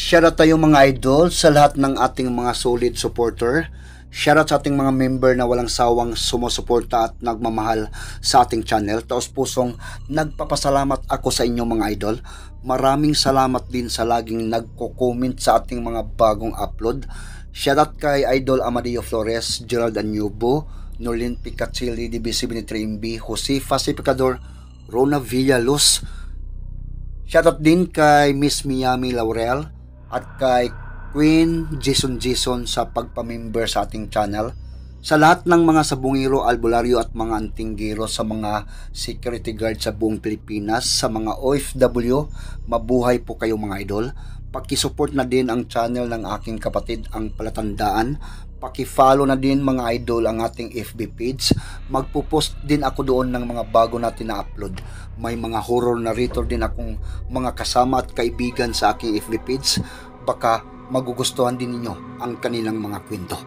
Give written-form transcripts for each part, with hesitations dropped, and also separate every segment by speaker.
Speaker 1: Shoutout tayo mga idol sa lahat ng ating mga solid supporter. Shoutout sa ating mga member na walang sawang sumusuporta at nagmamahal sa ating channel. Taos pusong nagpapasalamat ako sa inyo mga idol. Maraming salamat din sa laging nagko-comment sa ating mga bagong upload. Shoutout kay Idol Amadeo Flores, Gerald Anyubo, Nolin Picaccilli, DB73MB, Jose Pacificador, Rona Villaluz. Shoutout din kay Miss Miami Laurel at kay Queen Jason sa pagpamember sa ating channel. Sa lahat ng mga sabungero, albularyo at mga antinggero, sa mga security guard sa buong Pilipinas, sa mga OFW, mabuhay po kayo mga idol. Pakisupport na din ang channel ng aking kapatid, ang Palatandaan. Paki-follow na din mga idol ang ating FB page. Magpo-post din ako doon ng mga bago natin na upload. May mga horror narrator din akong mga kasama at kaibigan sa aking FB page. Baka magugustuhan din ninyo ang kanilang mga kwento.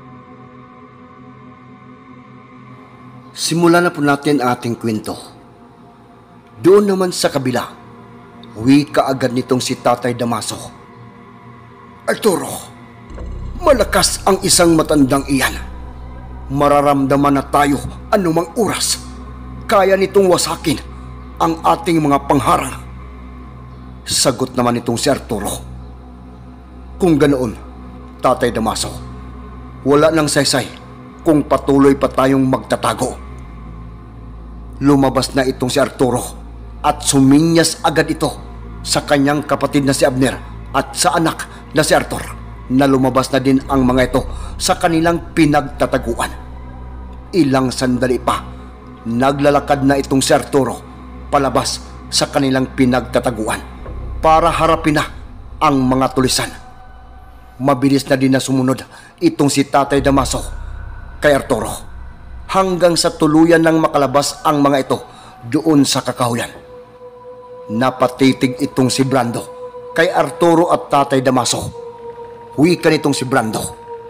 Speaker 1: Simulan na po natin ang ating kwento. Doon naman sa kabila, wika agad nitong si Tatay Damaso. Arturo, malakas ang isang matandang iyan. Mararamdaman na tayo anumang oras. Kaya nitong wasakin ang ating mga pangharang. Sagot naman nitong si Arturo. Kung ganoon, Tatay Damaso, wala nang saysay kung patuloy pa tayong magtatago. Lumabas na itong si Arturo at suminyas agad ito sa kanyang kapatid na si Abner at sa anak na si Arthur, na lumabas na din ang mga ito sa kanilang pinagtataguan. Ilang sandali pa, naglalakad na itong si Arturo palabas sa kanilang pinagtataguan para harapin na ang mga tulisan. Mabilis na din na sumunod itong si Tatay Damaso kay Arturo hanggang sa tuluyan ng makalabas ang mga ito doon sa kakahuyan. Napatitig itong si Brando kay Arturo at Tatay Damaso. Wika nitong si Brando.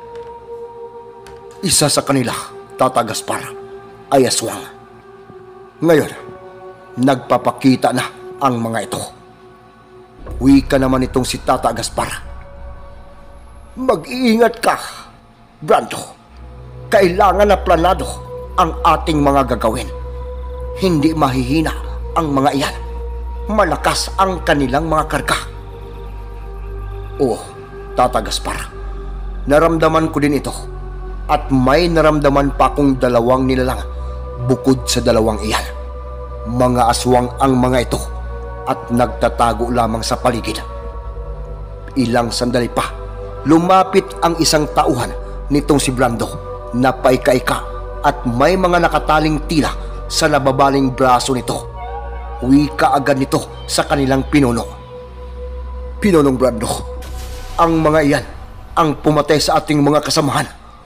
Speaker 1: Isa sa kanila, Tata Gaspar, ay aswang. Ngayon, nagpapakita na ang mga ito. Wika naman itong si Tata Gaspar. Mag-iingat ka, Brando. Kailangan na planado ang ating mga gagawin. Hindi mahihina ang mga iyan. Malakas ang kanilang mga karga. Oo, Tata Gaspar, naramdaman ko din ito. At may naramdaman pa akong dalawang nilalang bukod sa dalawang iyan. Mga aswang ang mga ito at nagtatago lamang sa paligid. Ilang sandali pa, lumapit ang isang tauhan nitong si Brando na paika-ika at may mga nakataling tila sa nababaling braso nito. Wika agad nito sa kanilang pinuno. Pinunong Brando, ang mga iyan ang pumatay sa ating mga kasamahan.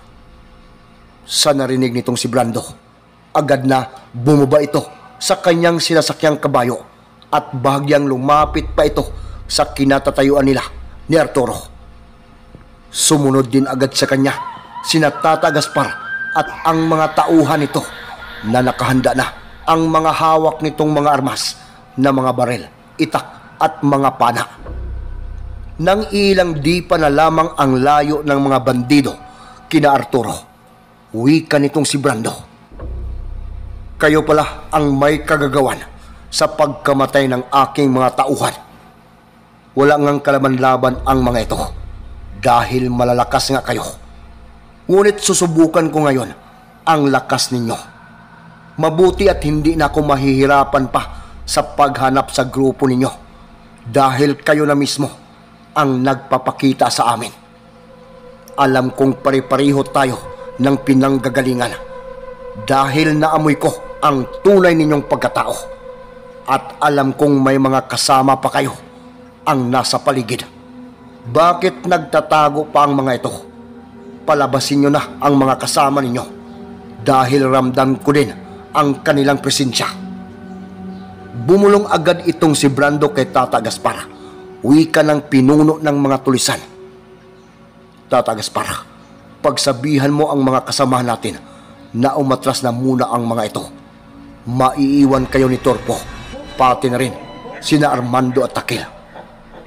Speaker 1: Sa narinig nitong si Brando, agad na bumaba ito sa kanyang sinasakyang kabayo at bahagyang lumapit pa ito sa kinatatayuan nila ni Arturo. Sumunod din agad sa kanya sina Tata Gaspar at ang mga tauhan nito na nakahanda na ang mga hawak nitong mga armas na mga barel, itak at mga pana. Nang ilang di pa na lamang ang layo ng mga bandido kina Arturo, wika nitong si Brando. Kayo pala ang may kagagawan sa pagkamatay ng aking mga tauhan. Wala ngang kalaban-laban ang mga ito dahil malalakas nga kayo. Ngunit susubukan ko ngayon ang lakas ninyo. Mabuti at hindi na ako mahihirapan pa sa paghanap sa grupo ninyo dahil kayo na mismo ang nagpapakita sa amin. Alam kong pare-pareho tayo ng pinanggagalingan dahil naamoy ko ang tunay ninyong pagkatao at alam kong may mga kasama pa kayo ang nasa paligid. Bakit nagtatago pa ang mga ito? Palabasin nyo na ang mga kasama ninyo dahil ramdam ko din ang kanilang presensya. Bumulong agad itong si Brando kay Tata Gaspar. Wika ng pinuno ng mga tulisan. Tata Gaspar, pagsabihan mo ang mga kasamahan natin na umatras na muna ang mga ito. Maiiwan kayo ni Torpo, pati na rin sina Armando at Takil.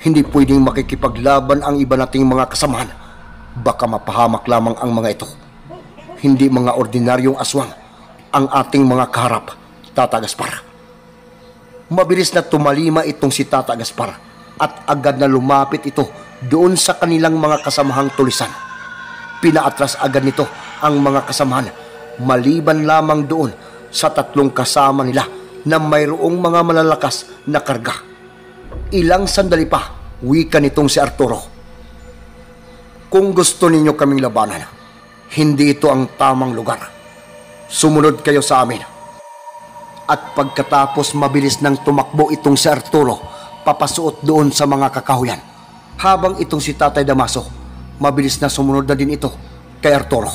Speaker 1: Hindi pwedeng makikipaglaban ang iba nating mga kasamahan. Baka mapahamak lamang ang mga ito. Hindi mga ordinaryong aswang ang ating mga kaharap, Tata Gaspar. Mabilis na tumalima itong si Tata Gaspar at agad na lumapit ito doon sa kanilang mga kasamahang tulisan. Pinaatras agad nito ang mga kasamahan maliban lamang doon sa 3 kasama nila na mayroong mga malalakas na karga. Ilang sandali pa, wika nitong si Arturo. Kung gusto ninyo kaming labanan, hindi ito ang tamang lugar. Sumunod kayo sa amin. At pagkatapos mabilis nang tumakbo itong si Arturo, papasuot doon sa mga kakahuyan. Habang itong si Tatay Damaso, mabilis na sumunod na din ito kay Arturo.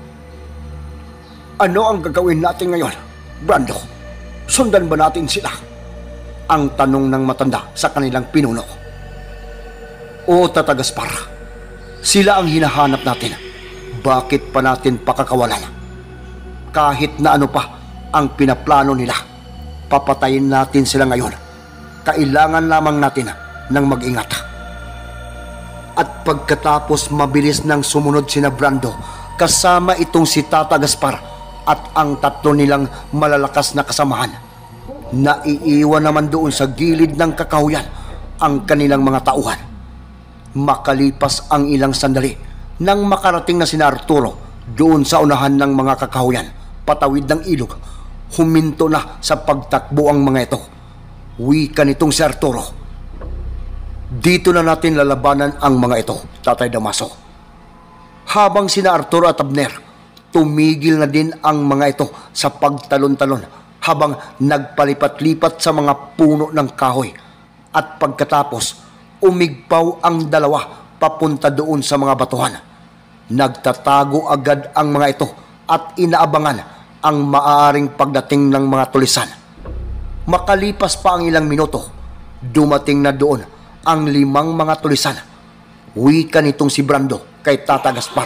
Speaker 1: Ano ang gagawin natin ngayon, Brando? Sundan ba natin sila? Ang tanong ng matanda sa kanilang pinuno. O Tata Gaspar, sila ang hinahanap natin. Bakit pa natin pakakawalan? Kahit na ano pa ang pinaplano nila, papatayin natin sila ngayon. Kailangan lamang natin ng mag-ingat. At pagkatapos mabilis nang sumunod sina Brando kasama itong si Tata Gaspar at ang 3 nilang malalakas na kasamahan. Naiiwan naman doon sa gilid ng kakahuyan ang kanilang mga tauhan. Makalipas ang ilang sandali nang makarating na sina Arturo doon sa unahan ng mga kakahuyan patawid ng ilog, huminto na sa pagtakbo ang mga ito. Wika nitong si Arturo. Dito na natin lalabanan ang mga ito, Tatay Damaso. Habang sina Arturo at Abner, tumigil na din ang mga ito sa pagtalon-talon habang nagpalipat-lipat sa mga puno ng kahoy. At pagkatapos, umigpaw ang dalawa papunta doon sa mga batuhan. Nagtatago agad ang mga ito at inaabangan ang maaaring pagdating ng mga tulisan. Makalipas pa ang ilang minuto, dumating na doon ang 5 mga tulisan. Wika nitong si Brando kay Tata Gaspar.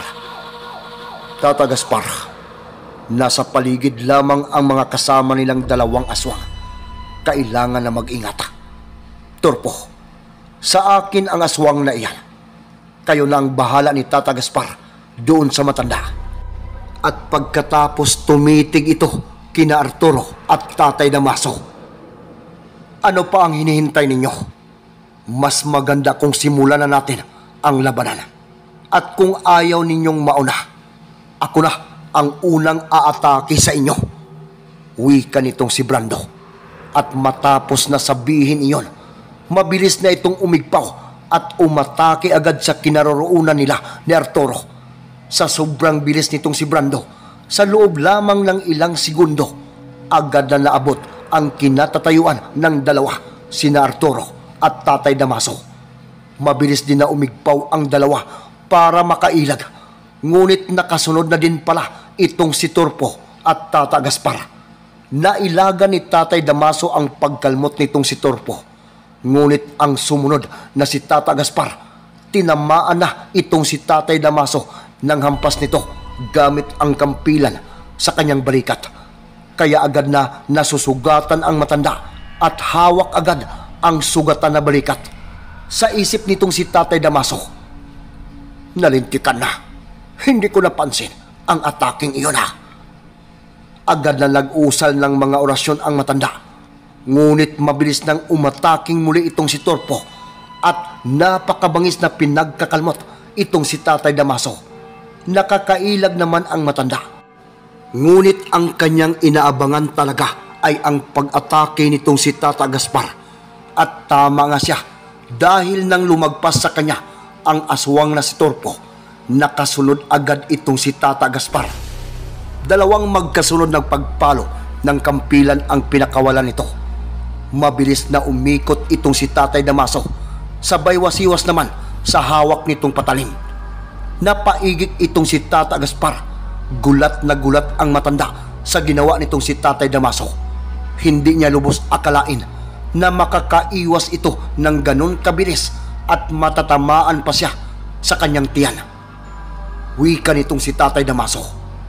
Speaker 1: Tata Gaspar, nasa paligid lamang ang mga kasama nilang 2 aswang. Kailangan na mag-ingat. Turpo, sa akin ang aswang na iyan. Kayo na ang bahala ni Tata Gaspar doon sa matanda. At pagkatapos tumitig ito kina Arturo at Tatay Damaso. Ano pa ang hinihintay ninyo? Mas maganda kung simulan na natin ang labanan. At kung ayaw ninyong mauna, ako na ang unang aatake sa inyo. Wika nitong si Brando. At matapos na sabihin iyon, mabilis na itong umigpaw at umatake agad sa kinaroroonan nila ni Arturo. Sa sobrang bilis nitong si Brando, sa loob lamang ng ilang segundo, agad na naabot ang kinatatayuan ng 2, sina Arturo at Tatay Damaso. Mabilis din na umigpaw ang 2 para makailag. Ngunit nakasunod na din pala itong si Turpo at Tata Gaspar. Nailagan ni Tatay Damaso ang pagkalmot nitong si Turpo. Ngunit ang sumunod na si Tata Gaspar, tinamaan na itong si Tatay Damaso nang hampas nito gamit ang kampilan sa kanyang balikat. Kaya agad na nasusugatan ang matanda at hawak agad ang sugatan na balikat. Sa isip nitong si Tatay Damaso, nalintikan na. Hindi ko napansin ang ataking iyon ha. Agad na nag-usal ng mga orasyon ang matanda. Ngunit mabilis nang umataking muli itong si Turpo at napakabangis na pinagkakalmot itong si Tatay Damaso. Nakakailag naman ang matanda. Ngunit ang kanyang inaabangan talaga ay ang pag-atake nitong si Tata Gaspar. At tama nga siya dahil nang lumagpas sa kanya ang aswang na si Turpo, nakasunod agad itong si Tata Gaspar. 2 magkasunod ng pagpalo ng kampilan ang pinakawalan nito. Mabilis na umikot itong si Tatay Damaso, sabay wasiwas naman sa hawak nitong patalim. Napaigik itong si Tata Gaspar. Gulat na gulat ang matanda sa ginawa nitong si Tatay Damaso. Hindi niya lubos akalain na makakaiwas ito ng ganun kabilis at matatamaan pa siya sa kanyang tiyan. Wika nitong si Tatay Damaso.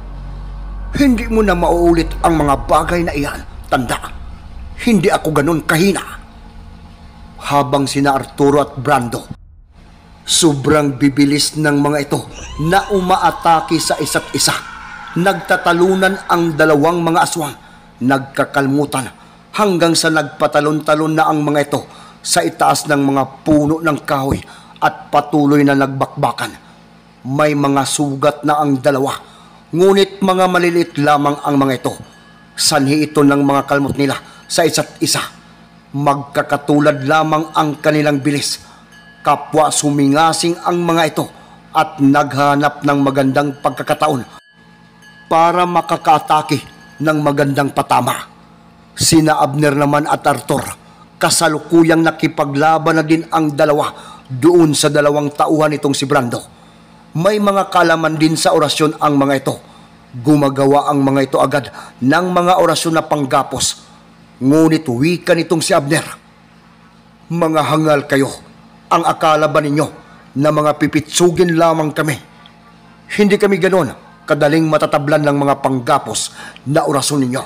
Speaker 1: Hindi mo na mauulit ang mga bagay na iyan, tanda. Hindi ako ganun kahina. habang sina Arturo at Brando. Sobrang bibilis ng mga ito na umaatake sa isa't isa. Nagtatalunan ang dalawang mga aswang, nagkakalmutan hanggang sa nagpatalon-talon na ang mga ito sa itaas ng mga puno ng kahoy at patuloy na nagbakbakan. May mga sugat na ang dalawa, ngunit mga maliliit lamang ang mga ito. Sanhi ito ng mga kalmot nila sa isa't isa. Magkakatulad lamang ang kanilang bilis. Kapwa sumingasing ang mga ito at naghanap ng magandang pagkakataon para makakaatake ng magandang patama. Sina Abner naman at Arthur, kasalukuyang nakipaglaban na din ang dalawa doon sa dalawang tauhan nitong si Brando. May mga kalaman din sa orasyon ang mga ito. Gumagawa ang mga ito agad ng mga orasyon na panggapos. Ngunit wika nitong si Abner, "Mga hangal kayo, ang akala ba ninyo na mga pipitsugin lamang kami? Hindi kami ganon kadaling matatablan ng mga panggapos na orasyon ninyo."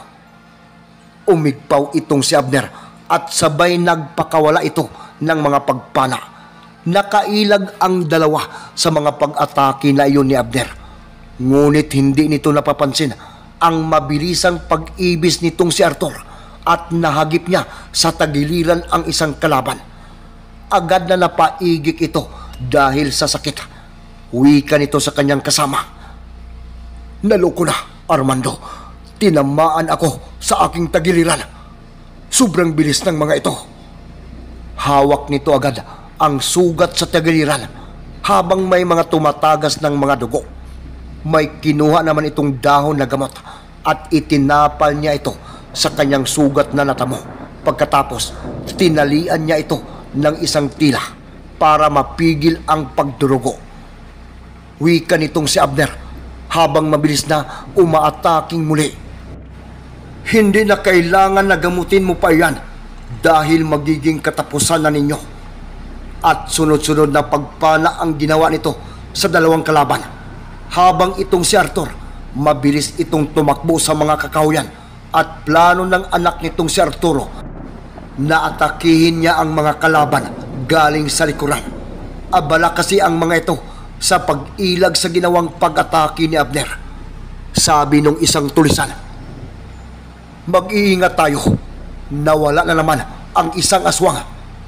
Speaker 1: Umigpaw itong si Abner at sabay nagpakawala ito ng mga pagpana. Nakailag ang dalawa sa mga pag-atake na iyon ni Abner. Ngunit hindi nito napapansin ang mabilisang pag-ibis nitong si Arthur at nahagip niya sa tagiliran ang isang kalaban. Agad na napaigik ito dahil sa sakit. Wika nito sa kanyang kasama, "Naloko na, Armando. Tinamaan ako sa aking tagiliran. Sobrang bilis ng mga ito." Hawak nito agad ang sugat sa tagiliran habang may mga tumatagas ng mga dugo. May kinuha naman itong dahon na gamot at itinapal niya ito sa kanyang sugat na natamo. Pagkatapos, tinalian niya ito ng isang tila para mapigil ang pagdurugo. Wika nitong si Abner habang mabilis na umaataking muli, "Hindi na kailangan na gamutin mo pa yan dahil magiging katapusan na ninyo." At sunod-sunod na pagpana ang ginawa nito sa dalawang kalaban. Habang itong si Arthur, mabilis itong tumakbo sa mga kakahuyan at plano ng anak nitong si Arturo na atakihin niya ang mga kalaban galing sa likuran. Abala kasi ang mga ito sa pag-ilag sa ginawang pag-atake ni Abner. Sabi nung isang tulisan, "Mag-iingat tayo, nawala na naman ang isang aswang."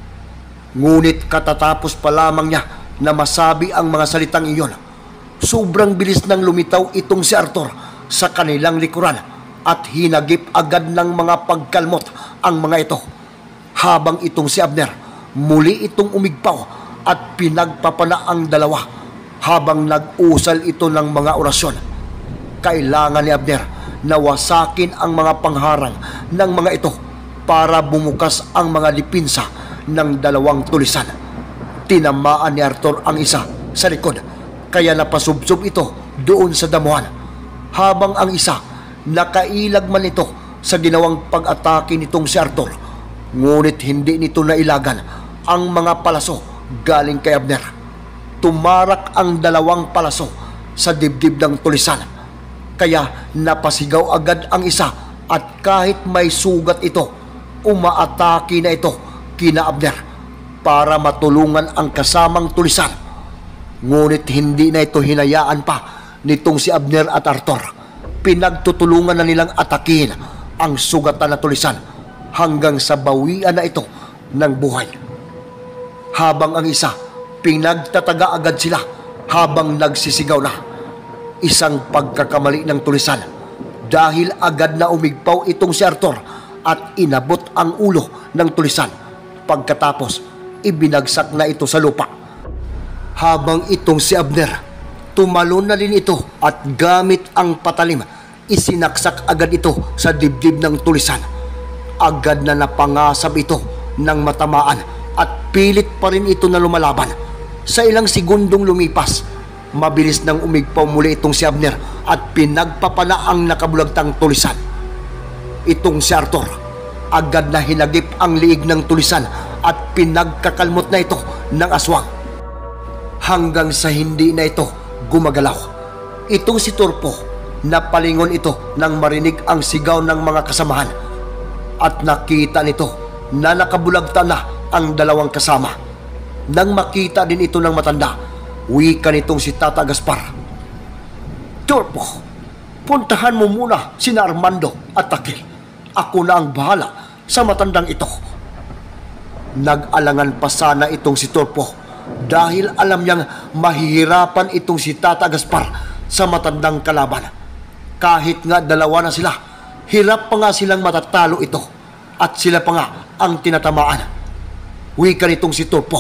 Speaker 1: Ngunit katatapos pa lamang niya na masabi ang mga salitang iyon, sobrang bilis nang lumitaw itong si Arthur sa kanilang likuran at hinagip agad ng mga pagkalmot ang mga ito. Habang itong si Abner, muli itong umigpaw at pinagpapana ang dalawa habang nag-usal ito ng mga orasyon. Kailangan ni Abner na wasakin ang mga pangharang ng mga ito para bumukas ang mga dipinsa ng dalawang tulisan. Tinamaan ni Arthur ang isa sa likod, kaya napasubsob ito doon sa damuhan, habang ang isa nakailag man ito sa ginawang pag-atake nitong si Arthur. Ngunit hindi nito nailagan ang mga palaso galing kay Abner. Tumarak ang dalawang palaso sa dibdib ng tulisan, kaya napasigaw agad ang isa at kahit may sugat ito, umaatake na ito kina Abner para matulungan ang kasamang tulisan. Ngunit hindi na ito hinayaan pa nitong si Abner at Arthur. Pinagtutulungan na nilang atakihin ang sugatan na tulisan hanggang sa bawian na ito ng buhay. Habang ang isa, pinagtataga agad sila habang nagsisigaw na. Isang pagkakamali ng tulisan dahil agad na umigpaw itong si Arthur at inabot ang ulo ng tulisan. Pagkatapos, ibinagsak na ito sa lupa. Habang itong si Abner, tumalon na rin ito at gamit ang patalim, isinaksak agad ito sa dibdib ng tulisan. Agad na napangasab ito ng matamaan at pilit pa rin ito na lumalaban. Sa ilang segundong lumipas, mabilis nang umigpaw muli itong si Abner at pinagpapana ang nakabulagtang tulisan. Itong si Arthur, agad na hinagip ang liig ng tulisan at pinagkakalmot na ito ng aswang. Hanggang sa hindi na ito gumagalaw. Itong si Turpo, napalingon ito nang marinig ang sigaw ng mga kasamahan at nakita nito na nakabulagta na ang dalawang kasama. Nang makita din ito ng matanda, wika nitong si Tata Gaspar, "Turpo, puntahan mo muna sina Armando at Akil. Ako na ang bahala sa matandang ito." Nag-alangan pa sana itong si Turpo dahil alam niyang mahihirapan itong si Tata Gaspar sa matandang kalaban. Kahit nga dalawa na sila, hirap pa nga silang matatalo ito at sila pa nga ang tinatamaan. Wika nitong si Turpo,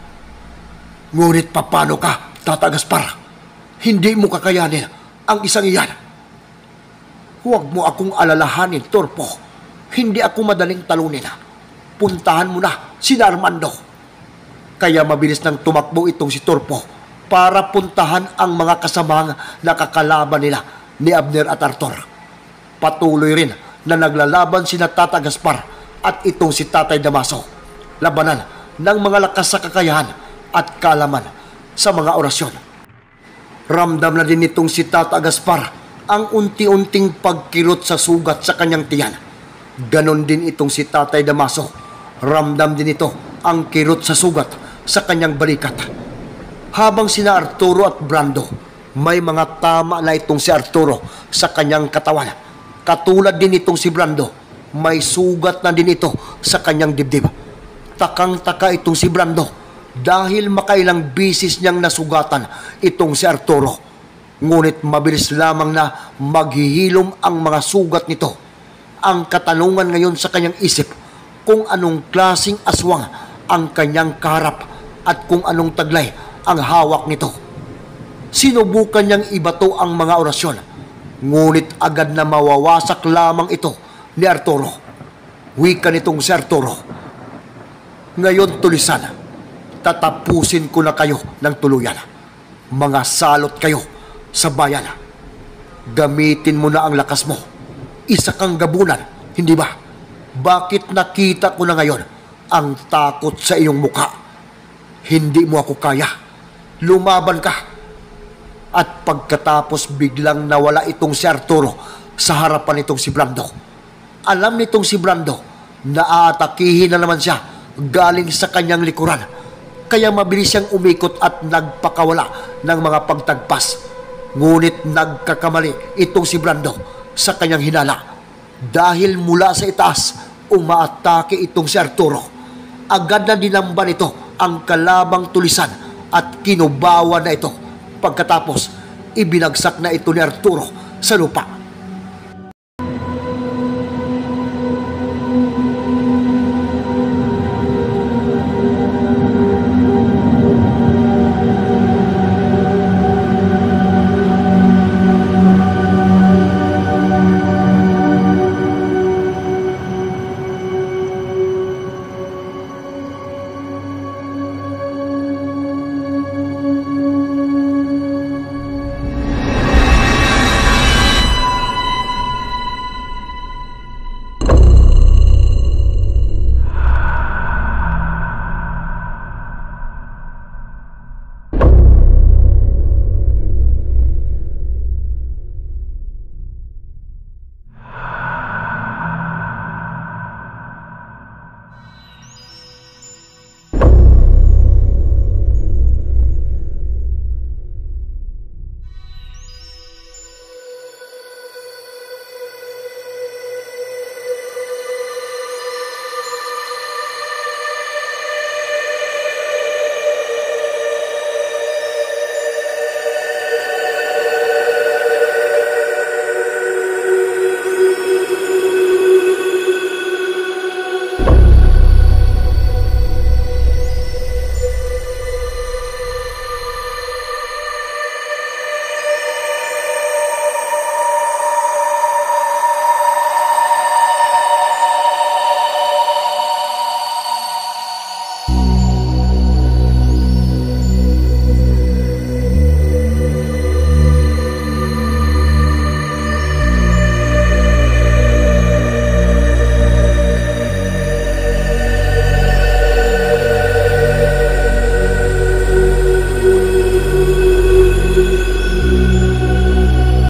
Speaker 1: "Ngunit papano ka, Tata Gaspar? Hindi mo kakayanin ang isang iyan." "Huwag mo akong alalahanin, Turpo. Hindi ako madaling talunin. Puntahan mo na si Armando." Kaya mabilis nang tumakbo itong si Turpo para puntahan ang mga kasamang nakakalaban nila ni Abner at Arthur. Patuloy rin na naglalaban sina Tata Gaspar at itong si Tatay Damaso. Labanan ng mga lakas sa kakayahan at kalaman sa mga orasyon. Ramdam na din itong si Tata Gaspar ang unti-unting pagkirot sa sugat sa kanyang tiyan. Ganon din itong si Tatay Damaso. Ramdam din ito ang kirot sa sugat sa kanyang balikat. Habang sina Arturo at Brando, may mga tama na itong si Arturo sa kanyang katawan. Katulad din itong si Brando, may sugat na din ito sa kanyang dibdib. Takang-taka itong si Brando dahil makailang bisis niyang nasugatan itong si Arturo. Ngunit mabilis lamang na maghihilom ang mga sugat nito. Ang katanungan ngayon sa kanyang isip kung anong klaseng aswang ang kanyang kaharap at kung anong taglay ang hawak nito. Sinubukan niyang ibato ang mga orasyon, ngunit agad na mawawasak lamang ito ni Arturo. Wika nitong si Arturo, "Ngayon tulisan, tatapusin ko na kayo ng tuluyan. Mga salot kayo sa bayan. Gamitin mo na ang lakas mo. Isa kang gabunan, hindi ba? Bakit nakita ko na ngayon ang takot sa iyong muka? Hindi mo ako kaya. Lumaban ka." At pagkatapos biglang nawala itong si Arturo sa harapan nitong si Brando. Alam nitong si Brando na aatakihin na naman siya galing sa kanyang likuran. Kaya mabilis siyang umikot at nagpakawala ng mga pagtagpas. Ngunit nagkakamali itong si Brando sa kanyang hinala. Dahil mula sa itaas, umaatake itong si Arturo. Agad na dinamban ito ang kalabang tulisan at kinubawa na ito. Pagkatapos, ibinagsak na ito ni Arturo sa lupa.